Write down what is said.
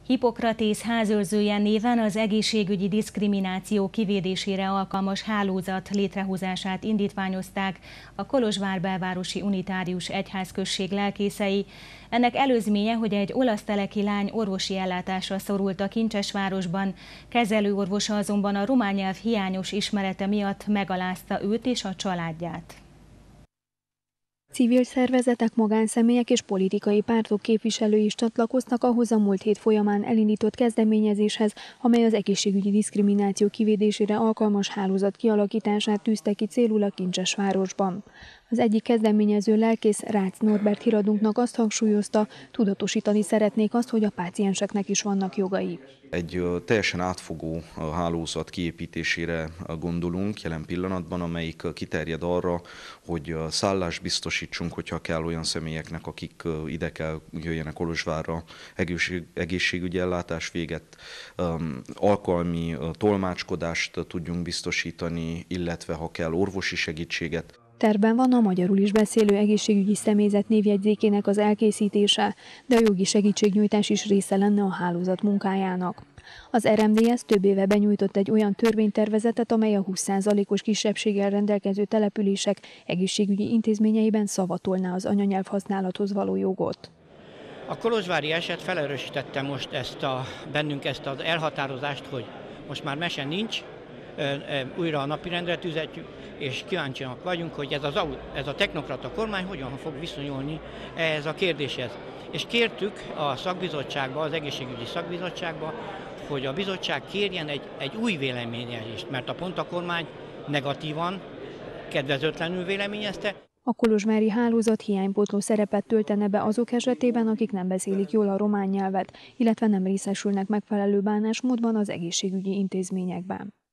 Hippokratész házőrzője néven az egészségügyi diszkrimináció kivédésére alkalmas hálózat létrehozását indítványozták a Kolozsvár belvárosi unitárius egyházközség lelkészei. Ennek előzménye, hogy egy olasz teleki lány orvosi ellátásra szorult a Kincsesvárosban, kezelőorvosa azonban a román nyelv hiányos ismerete miatt megalázta őt és a családját. Civil szervezetek, magánszemélyek és politikai pártok képviselői is csatlakoztak ahhoz a múlt hét folyamán elindított kezdeményezéshez, amely az egészségügyi diszkrimináció kivédésére alkalmas hálózat kialakítását tűzte ki célul a Kincsesvárosban. Az egyik kezdeményező lelkész, Rácz Norbert híradunknak azt hangsúlyozta, tudatosítani szeretnék azt, hogy a pácienseknek is vannak jogai. Egy teljesen átfogó hálózat kiépítésére gondolunk jelen pillanatban, amelyik kiterjed arra, hogy szállást biztosítsunk, hogyha kell olyan személyeknek, akik ide kell jöjjenek Kolozsvárra egészségügyi ellátás véget, alkalmi tolmácskodást tudjunk biztosítani, illetve ha kell orvosi segítséget. Tervben van a magyarul is beszélő egészségügyi személyzet névjegyzékének az elkészítése, de a jogi segítségnyújtás is része lenne a hálózat munkájának. Az RMDSZ több éve benyújtott egy olyan törvénytervezetet, amely a 20%-os kisebbséggel rendelkező települések egészségügyi intézményeiben szavatolná az anyanyelv használathoz való jogot. A kolozsvári eset felerősítette most bennünk ezt az elhatározást, hogy most már mese nincs, újra a napirendre tűzetjük, és kíváncsiak vagyunk, hogy ez a technokrata kormány hogyan fog viszonyulni ehhez a kérdéshez. És kértük a szakbizottságba, az egészségügyi szakbizottságba, hogy a bizottság kérjen egy új véleményezést, mert a kormány negatívan, kedvezőtlenül véleményezte. A kolozsvári hálózat hiánypótló szerepet töltene be azok esetében, akik nem beszélik jól a román nyelvet, illetve nem részesülnek megfelelő bánásmódban az egészségügyi intézményekben.